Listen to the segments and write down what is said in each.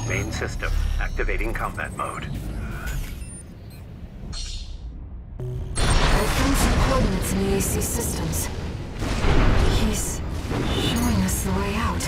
Main system, activating combat mode. I found some coordinates in the AC systems. He's showing us the way out.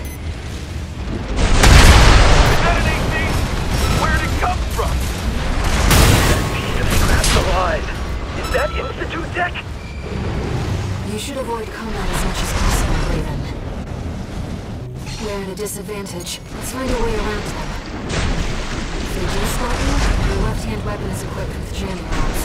Is that an AC? Where'd it come from? That piece of scrap's alive. Is that Institute tech? You should avoid combat as much as possible, Raven. We're at a disadvantage. Let's find a way around them. If they do spot you, your left-hand weapon is equipped with jamming rods.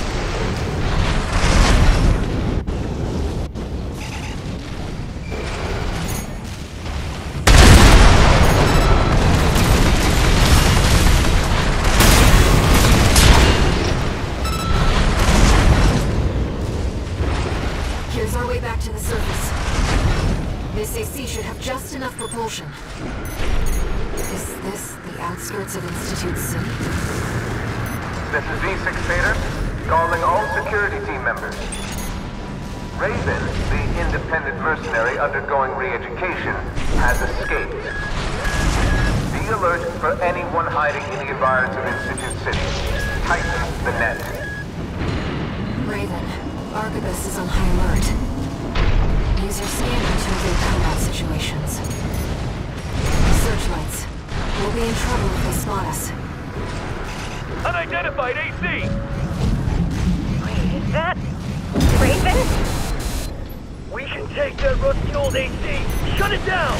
Here's our way back to the surface. This AC should have just enough propulsion. Is this the outskirts of Institute City? This is V6 Theta, calling all security team members. Raven, the independent mercenary undergoing re-education, has escaped. Be alert for anyone hiding in the environs of Institute City. Tighten the net. Raven, Arquebus is on high alert. Use your scanner to evade combat situations. Searchlights. We'll be in trouble if they spot us. Unidentified AC! Wait, is that Raven? We can take that rusty old AC! Shut it down!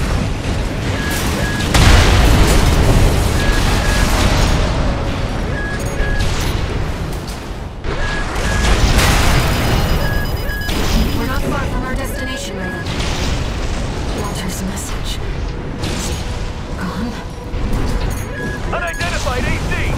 We're not far from our destination, Raven. Walter's message. Is it gone? Unidentified AC!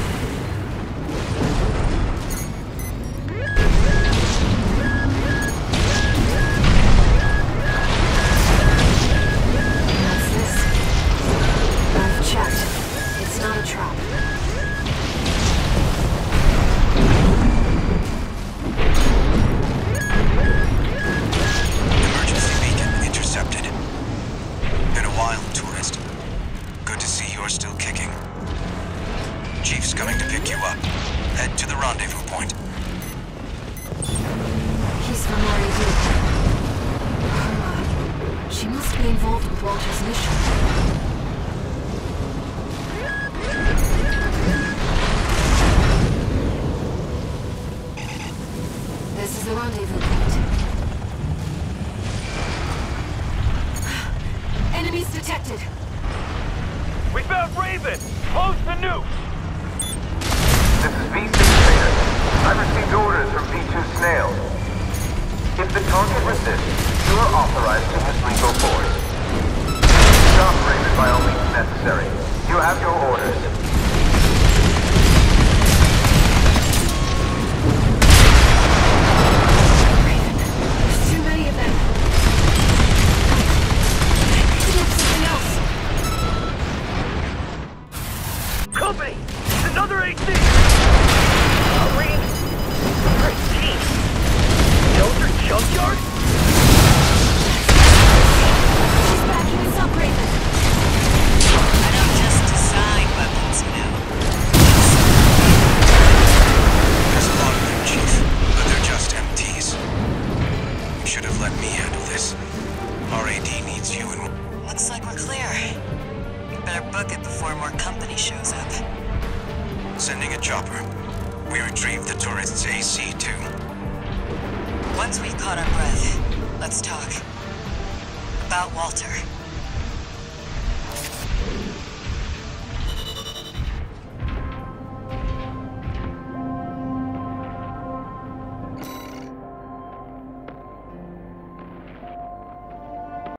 What's this? I've checked. It's not a trap. Emergency beacon intercepted. Been a while, tourist. Good to see you're still kicking. Chief's coming to pick you up. Head to the rendezvous point. He's from RAD. Carla. She must be involved with Walter's mission. This is the rendezvous point. Enemies detected. We found Raven! Close the nuke! This is V6 Theta. I've received orders from P2 Snail. If the target resists, you are authorized to use lethal force. Stop Raven by all means necessary. You have your orders. Raven, there's too many of them. Picking up something else. Company! It's another AC! Marine! 13! Shelter junkyard? She's backing us up, Raven. I don't just design weapons, you know. There's a lot of them, Chief, but they're just MTs. You should have let me handle this. RAD needs you and... Looks like we're clear. Better book it before more company shows up. Sending a chopper. We retrieved the tourist's AC, too. Once we've caught our breath, let's talk. About Walter.